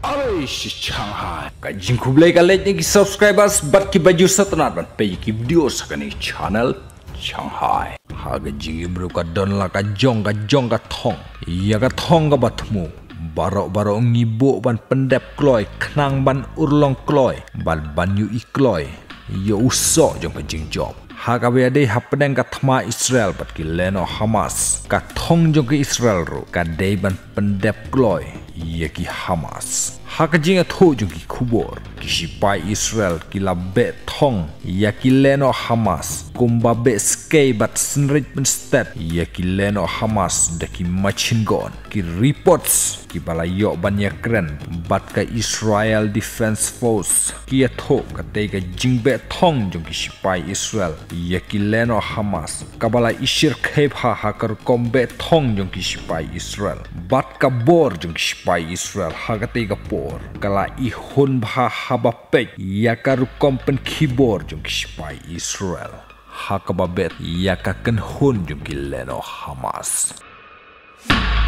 Shanghai. Kajing kublai kalet ni subscribers bat ki baju satnat ban pe ki video sakani channel Shanghai. Haga jingi bro ka don la ka jong ka thong. Ya ka thong ka batmu. Barok ngibo ban pendep kloy knang ban urlong kloy ban banyu I kloy. Ya usok jong ka jing job. Haga be happeneng ka thma Israel bat ki leno hamas. Ka thong jong ka Israel ro ka dei ban pendep kloy. Iaki hamas. Haka jinga tho jong ki kubor. Ki shipai Israel ki labe thong. Iaki leno hamas. Kumba be skei bat senrit ben stat. Iaki leno hamas daki machin gon. Ki reports ki balayo banya kren. Bat ka Israel Defense Force. Ki tho ka tega jingbe thong jong ki shipai Israel. Iaki leno hamas. Kabala ishir khep hakar kombe thong jong ki shipai Israel. Bat ka bor jong ki shipai Israel hagate ka por kala ihun bha haba pek yakaru kompen keyboard jong ki shipai Israel hakababet yakakan hun jong ki leno hamas.